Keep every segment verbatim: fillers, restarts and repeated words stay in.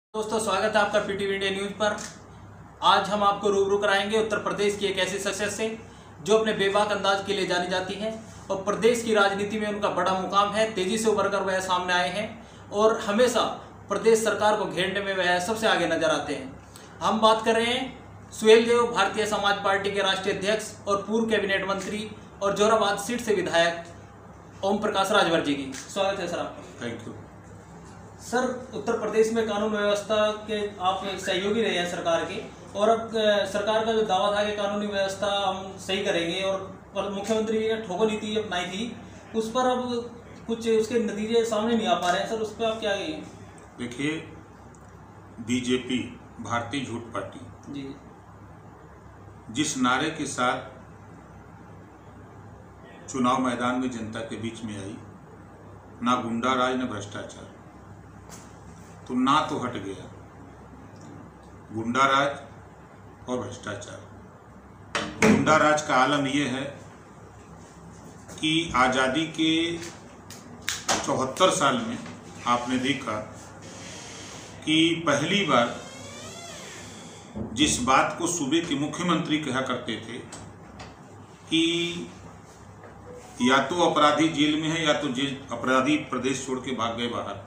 दोस्तों, स्वागत है आपका पीटीवी इंडिया न्यूज पर। आज हम आपको रूबरू कराएंगे उत्तर प्रदेश की एक ऐसी शख्सियत से जो अपने बेबाक अंदाज के लिए जानी जाती है और प्रदेश की राजनीति में उनका बड़ा मुकाम है। तेजी से उभर कर वह सामने आए हैं और हमेशा प्रदेश सरकार को घेरने में वह सबसे आगे नजर आते हैं। हम बात कर रहे हैं सुहेल देव, भारतीय समाज पार्टी के राष्ट्रीय अध्यक्ष और पूर्व कैबिनेट मंत्री और जोराबाद सीट से विधायक ओम प्रकाश राजभर जी की। स्वागत है सर आपका। Thank you sir, Uttar Pradesh में कानून व्यवस्था के आप सहयोगी रहे हैं सरकार के, और अब सरकार का जो दावा था कि कानूनी व्यवस्था हम सही करेंगे और मुख्यमंत्री ने ठोको नीति अपनाई थी, उस पर अब कुछ उसके नतीजे सामने नहीं आ पा रहे हैं। सर, उस पर आप क्या कहेंगे? देखिए, बीजेपी भारतीय झूठ पार्टी जी जिस नारे के साथ चुनाव मैदान में जनता के बीच में आई, ना गुंडा राज न भ्रष्टाचार, तो ना तो हट गया गुंडा राज और भ्रष्टाचार। गुंडा राज का आलम यह है कि आज़ादी के चौहत्तर साल में आपने देखा कि पहली बार जिस बात को सूबे के मुख्यमंत्री कहा करते थे कि या तो अपराधी जेल में है या तो जेल अपराधी प्रदेश छोड़ के भाग गए बाहर,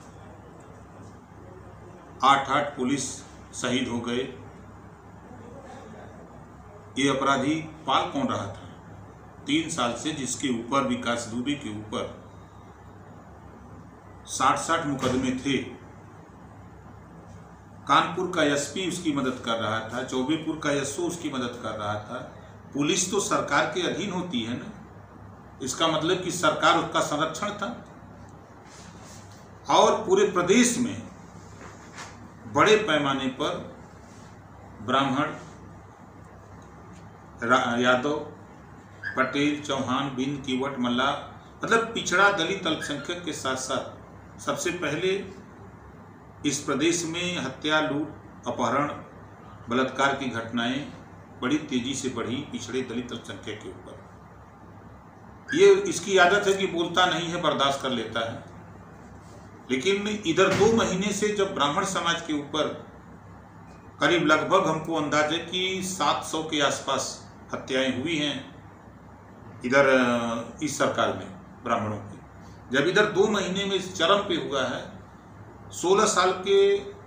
आठ आठ पुलिस शहीद हो गए, ये अपराधी पाल कौन रहा था? तीन साल से जिसके ऊपर विकास दुबे के ऊपर साठ साठ मुकदमे थे, कानपुर का एसपी उसकी मदद कर रहा था, चौबेपुर का एसओ उसकी मदद कर रहा था। पुलिस तो सरकार के अधीन होती है ना, इसका मतलब कि सरकार उसका संरक्षण था। और पूरे प्रदेश में बड़े पैमाने पर ब्राह्मण, यादव, पटेल, चौहान, बिंद, कीवट, मल्ला, मतलब पिछड़ा दलित अल्पसंख्यक के साथ साथ सबसे पहले इस प्रदेश में हत्या, लूट, अपहरण, बलात्कार की घटनाएं बड़ी तेजी से बढ़ी पिछड़े दलित अल्पसंख्यक के ऊपर। ये इसकी आदत है कि बोलता नहीं है, बर्दाश्त कर लेता है। लेकिन इधर दो महीने से जब ब्राह्मण समाज के ऊपर करीब लगभग हमको अंदाज है कि सात सौ के आसपास हत्याएं हुई हैं इधर इस सरकार में ब्राह्मणों की, जब इधर दो महीने में इस चरम पे हुआ है, सोलह साल के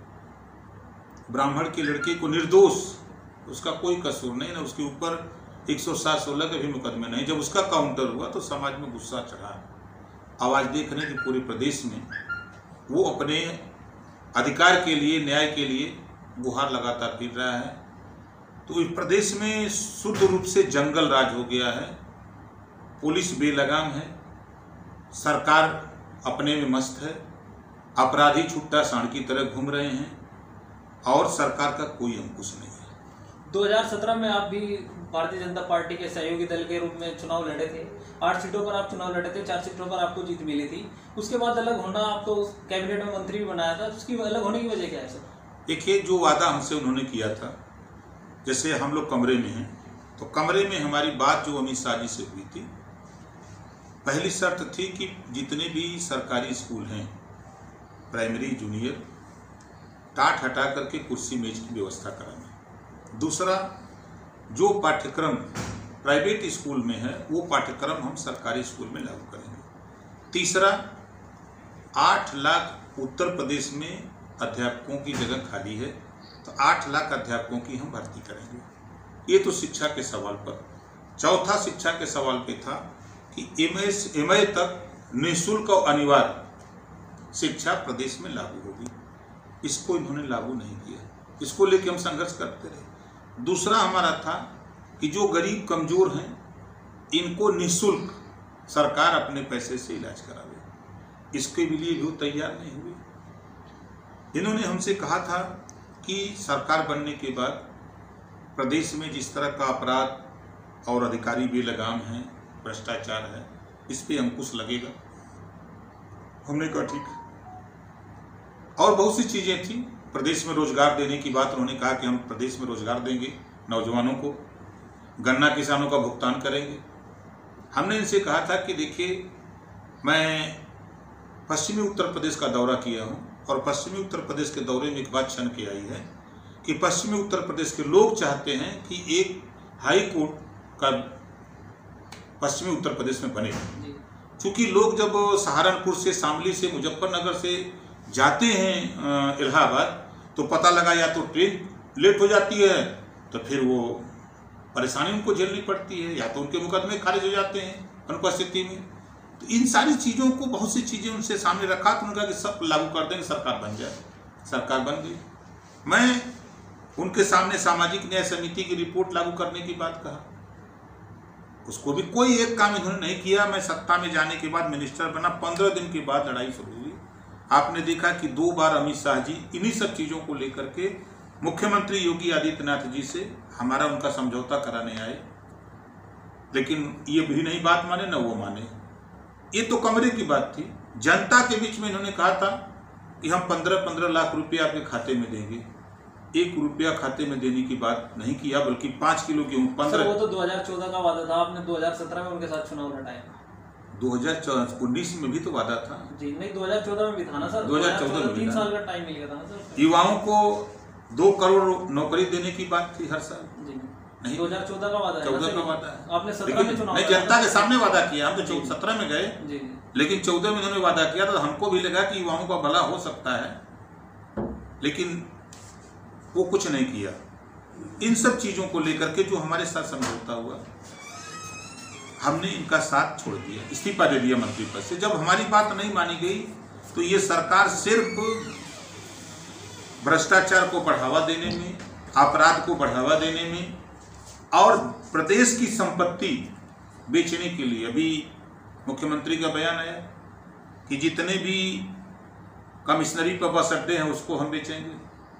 ब्राह्मण के लड़के को निर्दोष, उसका कोई कसूर नहीं ना, उसके ऊपर एक सौ सात सोलह के भी मुकदमे नहीं। जब उसका काउंटर हुआ तो समाज में गुस्सा चढ़ा। आवाज देख रहे हैं कि पूरे प्रदेश में वो अपने अधिकार के लिए, न्याय के लिए गुहार लगाता फिर रहा है। तो इस प्रदेश में शुद्ध रूप से जंगल राज हो गया है, पुलिस बेलगाम है, सरकार अपने में मस्त है, अपराधी छुट्टा सांड की तरह घूम रहे हैं और सरकार का कोई अंकुश नहीं है। दो हज़ार सत्रह में आप भी भारतीय जनता पार्टी के सहयोगी दल के रूप में चुनाव लड़े थे। आठ सीटों पर आप चुनाव लड़े थे, चार सीटों पर आपको जीत मिली थी। उसके बाद अलग होना, आपको कैबिनेट में मंत्री भी बनाया था, उसकी अलग होने की वजह क्या है सर? देखिए, जो वादा हमसे उन्होंने किया था, जैसे हम लोग कमरे में हैं तो कमरे में हमारी बात जो अमित शाह जी से हुई थी, पहली शर्त थी कि जितने भी सरकारी स्कूल हैं, प्राइमरी, जूनियर, टाट हटा करके कुर्सी मेज की व्यवस्था कराना। दूसरा, जो पाठ्यक्रम प्राइवेट स्कूल में है वो पाठ्यक्रम हम सरकारी स्कूल में लागू करेंगे। तीसरा, आठ लाख उत्तर प्रदेश में अध्यापकों की जगह खाली है तो आठ लाख अध्यापकों की हम भर्ती करेंगे। ये तो शिक्षा के सवाल पर। चौथा, शिक्षा के सवाल पे था कि एम एस एम ए तक निःशुल्क और अनिवार्य शिक्षा प्रदेश में लागू होगी। इसको इन्होंने लागू नहीं किया, इसको लेके हम संघर्ष करते रहे। दूसरा हमारा था कि जो गरीब कमजोर हैं इनको निःशुल्क सरकार अपने पैसे से इलाज करावे, इसके लिए भी तैयार नहीं हुए। इन्होंने हमसे कहा था कि सरकार बनने के बाद प्रदेश में जिस तरह का अपराध और अधिकारी बेलगाम हैं, भ्रष्टाचार है, इस पे अंकुश लगेगा। हमने कहा ठीक। और बहुत सी चीजें थी, प्रदेश में रोजगार देने की बात उन्होंने कहा कि हम प्रदेश में रोजगार देंगे नौजवानों को, गन्ना किसानों का भुगतान करेंगे। हमने इनसे कहा था कि देखिए, मैं पश्चिमी उत्तर प्रदेश का दौरा किया हूँ और पश्चिमी उत्तर प्रदेश के दौरे में एक बात छन के आई है कि पश्चिमी उत्तर प्रदेश के लोग चाहते हैं कि एक हाई कोर्ट का पश्चिमी उत्तर प्रदेश में बने। क्योंकि लोग जब सहारनपुर से, शामली से, मुजफ्फरनगर से जाते हैं इलाहाबाद तो पता लगा या तो ट्रेन लेट हो जाती है तो फिर वो परेशानी उनको झेलनी पड़ती है, या तो उनके मुकदमे खारिज हो जाते हैं अनुपस्थिति में। तो इन सारी चीज़ों को, बहुत सी चीज़ें उनसे सामने रखा तो उन्होंने कहा कि सब लागू कर देंगे, सरकार बन जाए। सरकार बन गई। मैं उनके सामने सामाजिक न्याय समिति की रिपोर्ट लागू करने की बात कहा, उसको भी कोई एक काम इन्होंने नहीं किया। मैं सत्ता में जाने के बाद मिनिस्टर बना, पंद्रह दिन के बाद लड़ाई शुरू हुई। आपने देखा कि दो बार अमित शाह जी इन्हीं सब चीज़ों को लेकर के मुख्यमंत्री योगी आदित्यनाथ जी से हमारा उनका समझौता कराने आए, लेकिन ये भी नहीं बात माने न वो माने। ये तो कमरे की बात थी। जनता के बीच में इन्होंने कहा था कि हम पंद्रह पंद्रह लाख रुपये आपके खाते में देंगे। एक रुपया खाते में देने की बात नहीं किया, बल्कि पाँच किलो गेहूँ पंद्रह। वो तो दो हज़ार चौदह का वादा था, आपने दो हज़ार सत्रह में उनके साथ चुनाव लड़ाया। दो हज़ार उन्नीस में भी तो वादा था जी। नहीं, दो हज़ार चौदह में भी था ना सर। दो हज़ार चौदह में तीन साल का टाइम मिल गया था ना सर। युवाओं को दो करोड़ नौकरी देने की बात थी हर साल। जी नहीं, दो हज़ार चौदह का वादा है। चौदह का वादा है। आपने सत्रह में चुनाव नहीं, जनता के सामने वादा किया। हम तो सत्रह में गए, लेकिन चौदह में इन्होंने वादा किया तो हमको भी लगा कि युवाओं का भला हो सकता है, लेकिन वो कुछ नहीं किया। इन सब चीजों को लेकर के जो हमारे साथ समझौता हुआ, हमने इनका साथ छोड़ दिया, इस्तीफा दे दिया मंत्री पद से। जब हमारी बात नहीं मानी गई तो ये सरकार सिर्फ भ्रष्टाचार को बढ़ावा देने में, अपराध को बढ़ावा देने में और प्रदेश की संपत्ति बेचने के लिए। अभी मुख्यमंत्री का बयान आया कि जितने भी कमिश्नरी पर बस अड्डे हैं उसको हम बेचेंगे,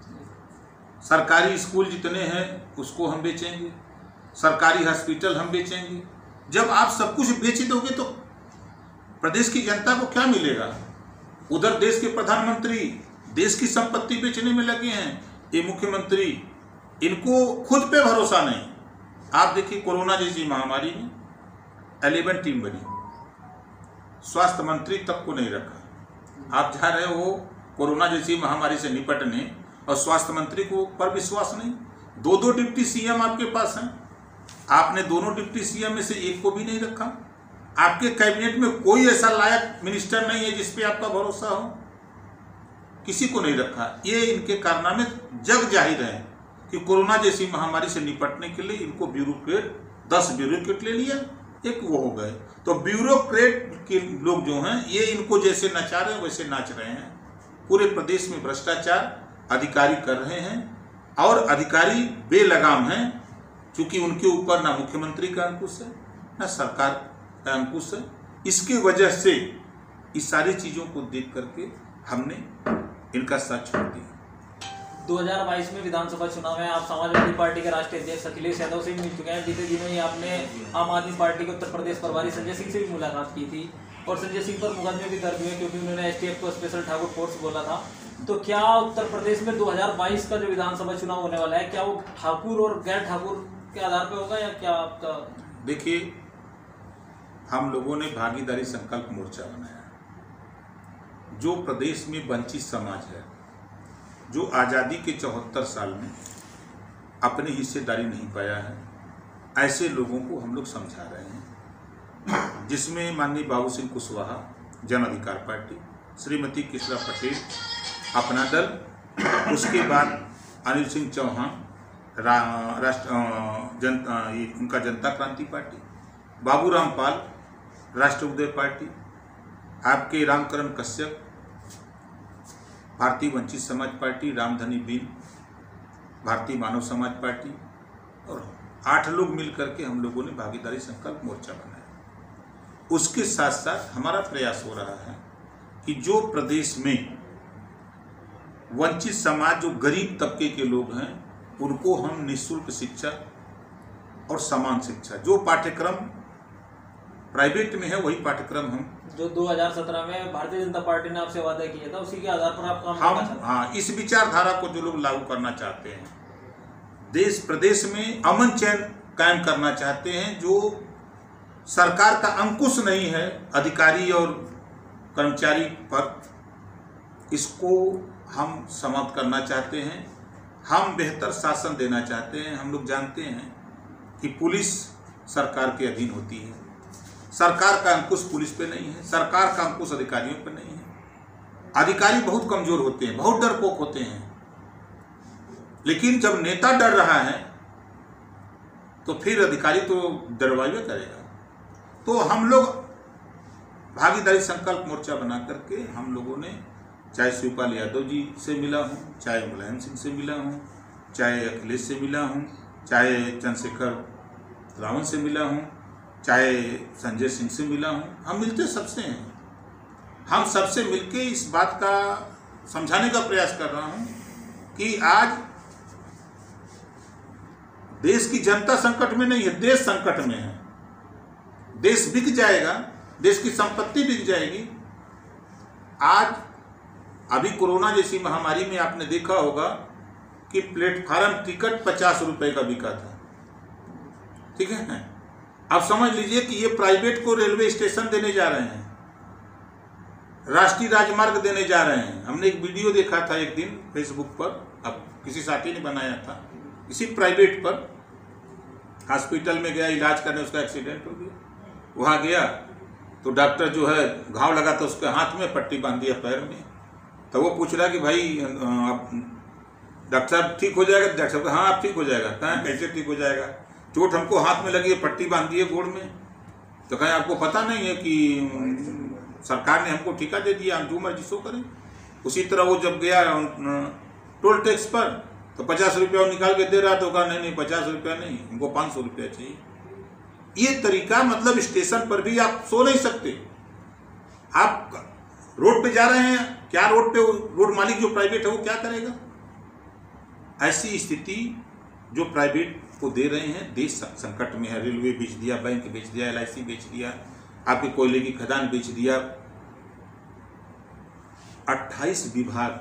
सरकारी स्कूल जितने हैं उसको हम बेचेंगे, सरकारी हॉस्पिटल हम बेचेंगे। जब आप सब कुछ बेच दोगे तो प्रदेश की जनता को क्या मिलेगा? उधर देश के प्रधानमंत्री देश की संपत्ति बेचने में लगे हैं, ये मुख्यमंत्री, इनको खुद पे भरोसा नहीं। आप देखिए कोरोना जैसी महामारी में इलेवन टीम बनी, स्वास्थ्य मंत्री तक को नहीं रखा। आप जा रहे हो कोरोना जैसी महामारी से निपटने और स्वास्थ्य मंत्री को पर विश्वास नहीं। दो दो डिप्टी सीएम आपके पास हैं, आपने दोनों डिप्टी सीएम में से एक को भी नहीं रखा। आपके कैबिनेट में कोई ऐसा लायक मिनिस्टर नहीं है जिस पे आपका भरोसा हो, किसी को नहीं रखा। ये इनके कारनामे जग जाहिर है कि कोरोना जैसी महामारी से निपटने के लिए इनको ब्यूरोक्रेट, दस ब्यूरोक्रेट ले लिया, एक वो हो गए। तो ब्यूरोक्रेट के लोग जो हैं ये इनको जैसे नचा रहे हैं वैसे नाच रहे हैं। पूरे प्रदेश में भ्रष्टाचार अधिकारी कर रहे हैं और अधिकारी बेलगाम हैं, क्योंकि उनके ऊपर ना मुख्यमंत्री का अंकुश है ना सरकार का अंकुश है। इसकी वजह से इस सारी चीज़ों को देख करके हमने इनका साथ छोड़ दिया। दो हज़ार बाईस में विधानसभा चुनाव है, आप समाजवादी पार्टी के राष्ट्रीय अध्यक्ष अखिलेश यादव से भी मिल चुके हैं। बीते दिनों ही आपने आम आदमी पार्टी के उत्तर प्रदेश प्रभारी संजय सिंह से भी मुलाकात की थी और संजय सिंह पर मुकदमे भी दर्ज हुए क्योंकि उन्होंने एसटीएफ को स्पेशल ठाकुर फोर्स बोला था। तो क्या उत्तर प्रदेश में दो हज़ार बाईस का जो विधानसभा चुनाव होने वाला है, क्या वो ठाकुर और गैर ठाकुर के आधार पर होगा या क्या आपका? देखिए, हम लोगों ने भागीदारी संकल्प मोर्चा बनाया। जो प्रदेश में वंचित समाज है, जो आज़ादी के चौहत्तर साल में अपनी हिस्सेदारी नहीं पाया है, ऐसे लोगों को हम लोग समझा रहे हैं, जिसमें माननीय बाबू सिंह कुशवाहा जन अधिकार पार्टी, श्रीमती किशोरा पटेल अपना दल, उसके बाद अनिल सिंह चौहान राष्ट्र जनता उनका जनता क्रांति पार्टी, बाबू राम पाल राष्ट्र उदय पार्टी, आपके रामकरण कश्यप भारतीय वंचित समाज पार्टी, रामधनी बीन भारतीय मानव समाज पार्टी, और आठ लोग मिलकर के हम लोगों ने भागीदारी संकल्प मोर्चा बनाया। उसके साथ साथ हमारा प्रयास हो रहा है कि जो प्रदेश में वंचित समाज, जो गरीब तबके के लोग हैं, उनको हम निःशुल्क शिक्षा और समान शिक्षा, जो पाठ्यक्रम प्राइवेट में है वही पाठ्यक्रम हम, जो दो हज़ार सत्रह में भारतीय जनता पार्टी ने आपसे वादा किया था, उसी के आधार पर आप काम हम करना चाहते हैं। हाँ, इस विचारधारा को जो लोग लागू करना चाहते हैं, देश प्रदेश में अमन चैन कायम करना चाहते हैं, जो सरकार का अंकुश नहीं है अधिकारी और कर्मचारी पर, इसको हम समाप्त करना चाहते हैं। हम बेहतर शासन देना चाहते हैं। हम लोग जानते हैं कि पुलिस सरकार के अधीन होती है, सरकार का अंकुश पुलिस पे नहीं है, सरकार का अंकुश अधिकारियों पे नहीं है। अधिकारी बहुत कमजोर होते हैं, बहुत डरपोक होते हैं, लेकिन जब नेता डर रहा है तो फिर अधिकारी तो डरवाइए करेगा। तो हम लोग भागीदारी संकल्प मोर्चा बना करके हम लोगों ने, चाहे शिवपाल यादव जी से मिला हूँ, चाहे मुलायम सिंह से मिला हूँ, चाहे अखिलेश से मिला हूँ, चाहे चंद्रशेखर रावण से मिला हूँ, चाहे संजय सिंह से मिला हूँ, हम मिलते सबसे हैं। हम सबसे मिलके इस बात का समझाने का प्रयास कर रहा हूँ कि आज देश की जनता संकट में नहीं है, देश संकट में है। देश बिक जाएगा, देश की संपत्ति बिक जाएगी। आज अभी कोरोना जैसी महामारी में आपने देखा होगा कि प्लेटफार्म टिकट पचास रुपए का बिका था, ठीक है। अब समझ लीजिए कि ये प्राइवेट को रेलवे स्टेशन देने जा रहे हैं, राष्ट्रीय राजमार्ग देने जा रहे हैं। हमने एक वीडियो देखा था एक दिन फेसबुक पर, अब किसी साथी ने बनाया था, इसी प्राइवेट पर हॉस्पिटल में गया इलाज करने, उसका एक्सीडेंट हो गया। वहाँ गया तो डॉक्टर जो है घाव लगा था उसके हाथ में, पट्टी बांध दिया पैर में। तो वो पूछ रहा कि भाई आप डॉक्टर साहब ठीक हो जाएगा? डॉक्टर साहब हाँ आप ठीक हो जाएगा। कहाँ कैसे ठीक हो जाएगा? चोट हमको हाथ में लगी है, पट्टी बांध दी है गोड़ में। तो कहें आपको पता नहीं है कि सरकार ने हमको ठेका दे दिया, हम जो मर्जी सो करें। उसी तरह वो जब गया टोल टैक्स पर तो पचास रुपया निकाल के दे रहा, तो कहा नहीं नहीं पचास रुपया नहीं, हमको पाँच सौ रुपया चाहिए। ये तरीका, मतलब स्टेशन पर भी आप सो नहीं सकते। आप रोड पे जा रहे हैं, क्या रोड पे रोड मालिक जो प्राइवेट है वो क्या करेगा? ऐसी स्थिति जो प्राइवेट को दे रहे हैं, देश संकट में है। रेलवे बेच दिया, बैंक बेच दिया, एल आई सी बेच दिया, आपके कोयले की खदान बेच दिया। अट्ठाईस विभाग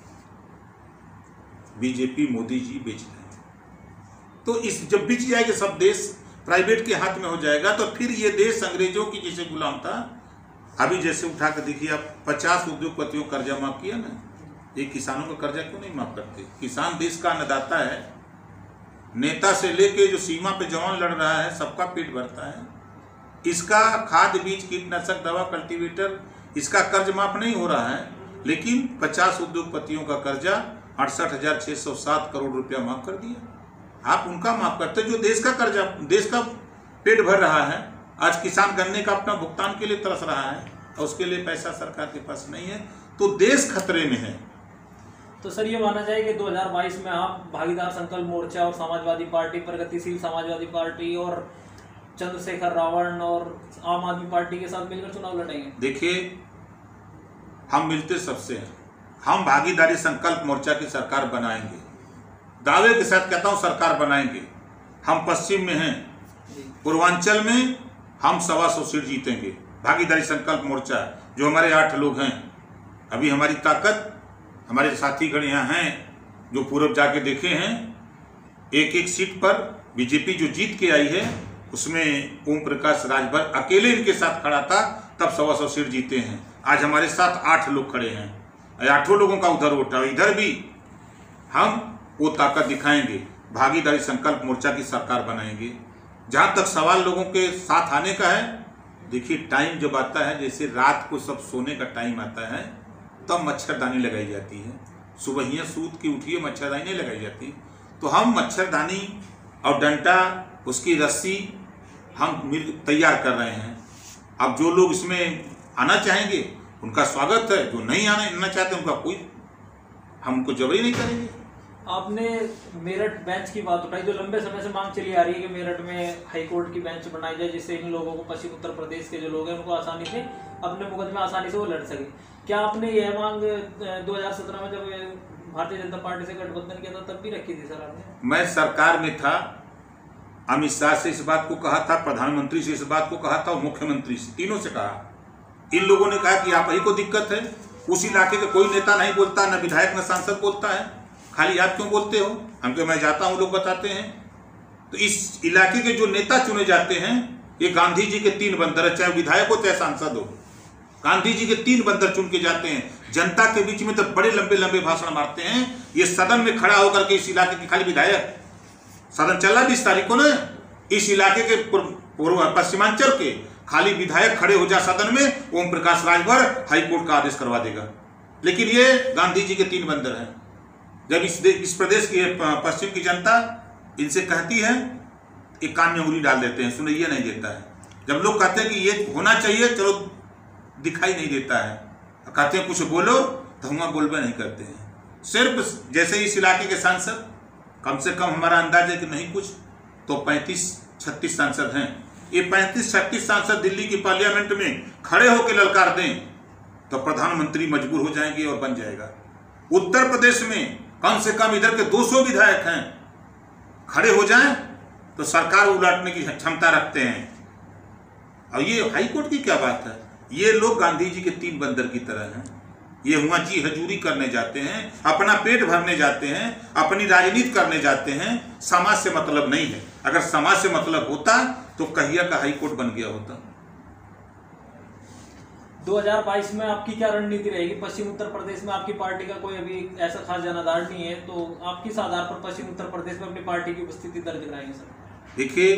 बीजेपी मोदी जी बेच रहे हैं। तो इस जब बिच जाएगा सब देश प्राइवेट के हाथ में हो जाएगा, तो फिर ये देश अंग्रेजों की जैसे गुलाम था। अभी जैसे उठा कर देखिए आप, पचास उद्योगपतियों का कर्जा माफ किया ना, ये किसानों का कर्जा क्यों नहीं माफ करते? किसान देश का अन्नदाता है। नेता से लेके जो सीमा पे जवान लड़ रहा है, सबका पेट भरता है। इसका खाद बीज कीटनाशक दवा कल्टीवेटर, इसका कर्ज माफ नहीं हो रहा है, लेकिन पचास उद्योगपतियों का कर्जा अड़सठ हजार छह सौ सात करोड़ रुपया माफ कर दिया। आप उनका माफ करते जो देश का कर्जा, देश का पेट भर रहा है। आज किसान गन्ने का अपना भुगतान के लिए तरस रहा है और उसके लिए पैसा सरकार के पास नहीं है, तो देश खतरे में है। तो सर ये माना जाए कि दो हज़ार बाईस में आप भागीदार संकल्प मोर्चा और समाजवादी पार्टी, प्रगतिशील समाजवादी पार्टी और चंद्रशेखर रावण और आम आदमी पार्टी के साथ मिलकर चुनाव लड़ेंगे? देखिए, हम मिलते सबसे हैं। हम भागीदारी संकल्प मोर्चा की सरकार बनाएंगे, दावे के साथ कहता हूं सरकार बनाएंगे। हम पश्चिम में हैं, पूर्वांचल में हम सवा सौ सीट जीतेंगे। भागीदारी संकल्प मोर्चा जो हमारे आठ लोग हैं, अभी हमारी ताकत, हमारे साथीगण यहाँ हैं जो पूरब जाके देखे हैं, एक एक सीट पर बीजेपी जो जीत के आई है उसमें ओम प्रकाश राजभर अकेले इनके साथ खड़ा था, तब सवा सौ सीट जीते हैं। आज हमारे साथ आठ लोग खड़े हैं, आठों लोगों का उधर वोट है। इधर भी हम वो ताकत दिखाएंगे, भागीदारी संकल्प मोर्चा की सरकार बनाएंगे। जहाँ तक सवाल लोगों के साथ आने का है, देखिए टाइम जब आता है, जैसे रात को सब सोने का टाइम आता है, तब मच्छरदानी लगाई जाती है। सुबहिया सूत की उठिए, मच्छरदानी नहीं लगाई जाती। तो हम मच्छरदानी और डंडा, उसकी रस्सी हम मिल तैयार कर रहे हैं। अब जो लोग इसमें आना चाहेंगे उनका स्वागत है, जो नहीं आना आना चाहते उनका कोई, हम उनको जबरी नहीं करेंगे। आपने मेरठ बेंच की बात उठाई, जो लंबे समय से मांग चली आ रही है कि मेरठ में हाईकोर्ट की बेंच बनाई जाए, जिससे इन लोगों को, पश्चिम उत्तर प्रदेश के जो लोग हैं उनको आसानी से अपने मुकदमे आसानी से वो लड़ सके। क्या आपने यह मांग दो हज़ार सत्रह में जब भारतीय जनता पार्टी से गठबंधन किया था तब भी रखी थी सर आपने? मैं सरकार में था, अमित शाह से इस बात को कहा था, प्रधानमंत्री से इस बात को कहा था और मुख्यमंत्री से, तीनों से कहा। इन लोगों ने कहा कि आप ही को दिक्कत है, उस इलाके के कोई नेता नहीं बोलता, न विधायक न सांसद बोलता है, खाली आप क्यों बोलते हो? हम तो मैं जाता हूं, लोग बताते हैं। तो इस इलाके के जो नेता चुने जाते हैं, ये गांधी जी के तीन बंदर, चाहे विधायक हो चाहे सांसद हो, गांधी जी के तीन बंदर चुन के जाते हैं, जनता के बीच में तो बड़े लंबे लंबे भाषण मारते हैं। ये सदन में खड़ा होकर के इस इलाके के खाली विधायक, सदन चला बीस तारीख को ना, इस इलाके के पूर्व पश्चिमांचल के खाली विधायक खड़े हो जा सदन में, ओम प्रकाश राजभर हाईकोर्ट का आदेश करवा देगा। लेकिन ये गांधी जी के तीन बंदर हैं। जब इस इस प्रदेश की पश्चिम की जनता इनसे कहती है, एक कान में उंगली डाल देते हैं, सुनैया नहीं देता है। जब लोग कहते हैं कि ये होना चाहिए, चलो दिखाई नहीं देता है, कहते हैं कुछ बोलो तो हम बोलबे नहीं करते हैं। सिर्फ जैसे इस इलाके के सांसद, कम से कम हमारा अंदाज है कि नहीं कुछ तो पैंतीस छत्तीस सांसद हैं। ये पैंतीस छत्तीस सांसद दिल्ली की पार्लियामेंट में खड़े होकर ललकार दें तो प्रधानमंत्री मजबूर हो जाएंगे और बन जाएगा। उत्तर प्रदेश में कम से कम इधर के दो सौ विधायक हैं, खड़े हो जाएं तो सरकार उलटने की क्षमता रखते हैं। और ये हाईकोर्ट की क्या बात है, ये लोग गांधी जी के तीन बंदर की तरह हैं। ये हुआ जी हजूरी करने जाते हैं, अपना पेट भरने जाते हैं, अपनी राजनीति करने जाते हैं, समाज से मतलब नहीं है। अगर समाज से मतलब होता तो कहिया का हाईकोर्ट बन गया होता। दो हज़ार बाईस में आपकी क्या रणनीति रहेगी? पश्चिम उत्तर प्रदेश में आपकी पार्टी का कोई अभी ऐसा खास जनाधार नहीं है, तो आप किस आधार पर पश्चिम उत्तर प्रदेश में अपनी पार्टी की उपस्थिति दर्ज कराएंगे सर? देखिए,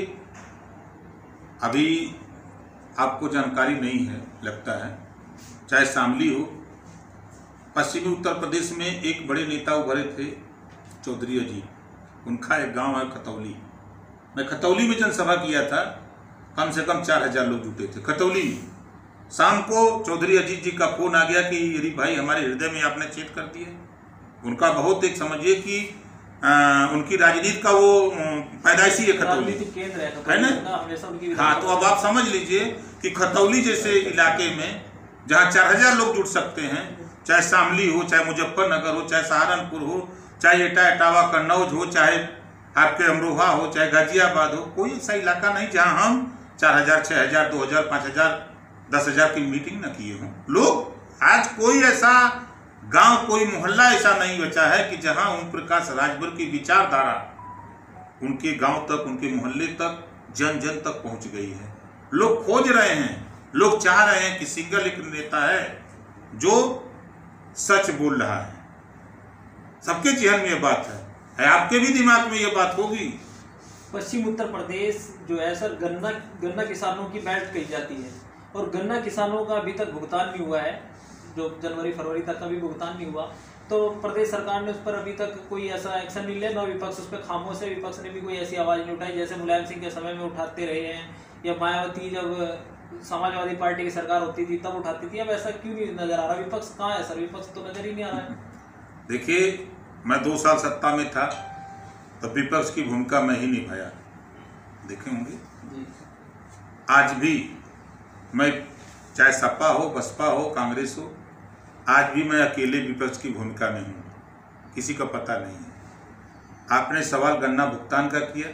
अभी आपको जानकारी नहीं है लगता है, चाहे शामली हो, पश्चिमी उत्तर प्रदेश में एक बड़े नेता उभरे थे चौधरी अजीत। उनका एक गांव है खतौली। मैं खतौली में जनसभा किया था, कम से कम चार हजार लोग जुटे थे खतौली में। शाम को चौधरी अजीत जी का फोन आ गया कि अरे भाई हमारे हृदय में आपने छेद कर दिया। उनका बहुत एक समझिए कि आ, उनकी राजनीति का वो पैदाइशी है खतौली, है ना। हाँ, तो अब आप समझ लीजिए कि खतौली जैसे इलाके में जहाँ चार हजार लोग जुट सकते हैं, चाहे शामली हो, चाहे मुजफ्फरनगर हो, चाहे सहारनपुर हो, चाहे एटा एटावा कन्नौज हो, चाहे आपके अमरोहा हो, चाहे गाजियाबाद हो, कोई ऐसा इलाका नहीं जहाँ हम चार हजार छः हजार दो हजार पाँच हजार दस हजार की मीटिंग न किए हों लोग। आज कोई ऐसा गांव, कोई मोहल्ला ऐसा नहीं बचा है कि जहां ओम प्रकाश राजभर की विचारधारा उनके गांव तक, उनके मोहल्ले तक, जन जन तक पहुंच गई है। लोग खोज रहे हैं, लोग चाह रहे हैं कि सिंगल एक नेता है जो सच बोल रहा है। सबके जहन में ये बात है, है आपके भी दिमाग में ये बात होगी। पश्चिम उत्तर प्रदेश जो है सर, गन्ना गन्ना किसानों की बेल्ट कही जाती है, और गन्ना किसानों का अभी तक भुगतान नहीं हुआ है, जो जनवरी फरवरी तक का भी भुगतान नहीं हुआ। तो प्रदेश सरकार ने उस पर अभी तक कोई ऐसा एक्शन नहीं लिया, ना विपक्ष उस पर खामोश है। विपक्ष ने भी कोई ऐसी आवाज़ नहीं उठाई जैसे मुलायम सिंह के समय में उठाते रहे हैं, या मायावती जब समाजवादी पार्टी की सरकार होती थी तब उठाती थी। अब ऐसा क्यों नहीं नजर आ रहा? विपक्ष कहाँ है सर? विपक्ष तो नजर ही नहीं आ रहा है। देखिए, मैं दो साल सत्ता में था तो विपक्ष की भूमिका मैं ही निभाया, देखे होंगे। आज भी मैं, चाहे सपा हो, बसपा हो, कांग्रेस हो, आज भी मैं अकेले विपक्ष की भूमिका में हूँ, किसी का पता नहीं है। आपने सवाल गन्ना भुगतान का किया,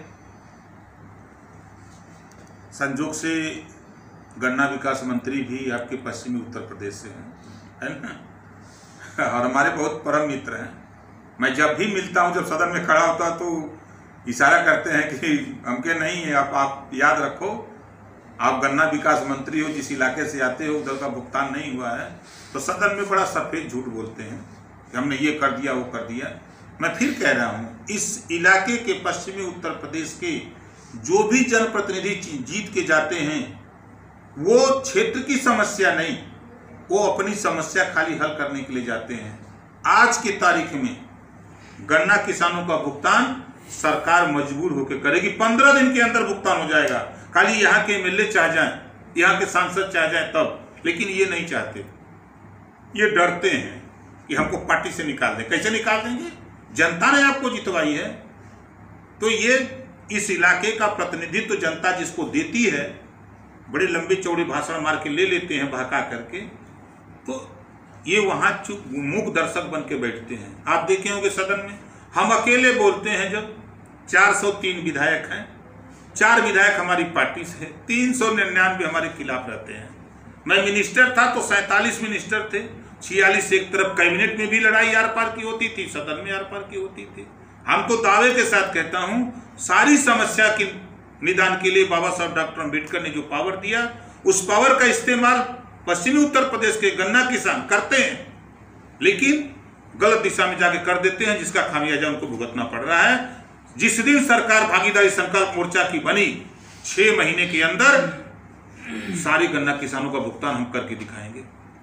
संजोग से गन्ना विकास मंत्री भी आपके पश्चिमी उत्तर प्रदेश से हैं, है ना, और हमारे बहुत परम मित्र हैं। मैं जब भी मिलता हूँ, जब सदन में खड़ा होता तो इशारा करते हैं कि हमके नहीं है, आप आप याद रखो, आप गन्ना विकास मंत्री हो, जिस इलाके से आते हो उधर का भुगतान नहीं हुआ है। तो सदन में बड़ा सफेद झूठ बोलते हैं कि हमने ये कर दिया, वो कर दिया। मैं फिर कह रहा हूँ, इस इलाके के पश्चिमी उत्तर प्रदेश के जो भी जनप्रतिनिधि जीत के जाते हैं, वो क्षेत्र की समस्या नहीं, वो अपनी समस्या खाली हल करने के लिए जाते हैं। आज की तारीख में गन्ना किसानों का भुगतान सरकार मजबूर होकर करेगी, पंद्रह दिन के अंदर भुगतान हो जाएगा। खाली यहाँ के एमएलए चाह जाएं, यहाँ के सांसद चाह जाएं तब, लेकिन ये नहीं चाहते। ये डरते हैं कि हमको पार्टी से निकाल दें। कैसे निकाल देंगे? जनता ने आपको जितवाई है, तो ये इस इलाके का प्रतिनिधित्व तो जनता जिसको देती है, बड़े लंबे चौड़े भाषण मार के ले लेते हैं बहका करके, तो ये वहाँ चुप मूक दर्शक बन के बैठते हैं। आप देखे होंगे सदन में हम अकेले बोलते हैं, जब चार सौ तीन विधायक हैं, चार विधायक हमारी पार्टी से है, तीन सौ निन्यानवे हमारे खिलाफ रहते हैं। मैं मिनिस्टर था तो सैंतालीस मिनिस्टर थे, छियालीस एक तरफ कैबिनेट में भी लड़ाई आर पार की होती थी, सदन में आर पार की होती थी। हम तो दावे के साथ कहता हूं, सारी समस्या के निदान के लिए बाबा साहब डॉक्टर अम्बेडकर ने जो पावर दिया, उस पावर का इस्तेमाल पश्चिमी उत्तर प्रदेश के गन्ना किसान करते हैं, लेकिन गलत दिशा में जाके कर देते हैं, जिसका खामियाजा उनको भुगतना पड़ रहा है। जिस दिन सरकार भागीदारी संकल्प मोर्चा की बनी, छह महीने के अंदर सारे गन्ना किसानों का भुगतान हम करके दिखाएंगे।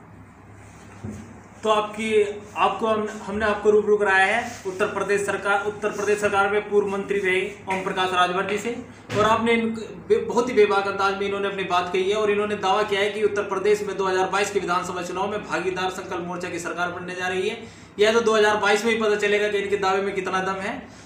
तो आपकी आपको हम, हमने आपको रूबरू कराया है उत्तर प्रदेश सरकार उत्तर प्रदेश सरकार में पूर्व मंत्री रहे ओम प्रकाश राजभर जी से, और आपने बहुत ही बेबाक अंदाज में इन्होंने अपनी बात कही है और इन्होंने दावा किया है कि उत्तर प्रदेश में दो हज़ार बाईस के विधानसभा चुनाव में भागीदार संकल्प मोर्चा की सरकार बनने जा रही है। यह तो दो हज़ार बाईस में ही पता चलेगा कि इनके दावे में कितना दम है।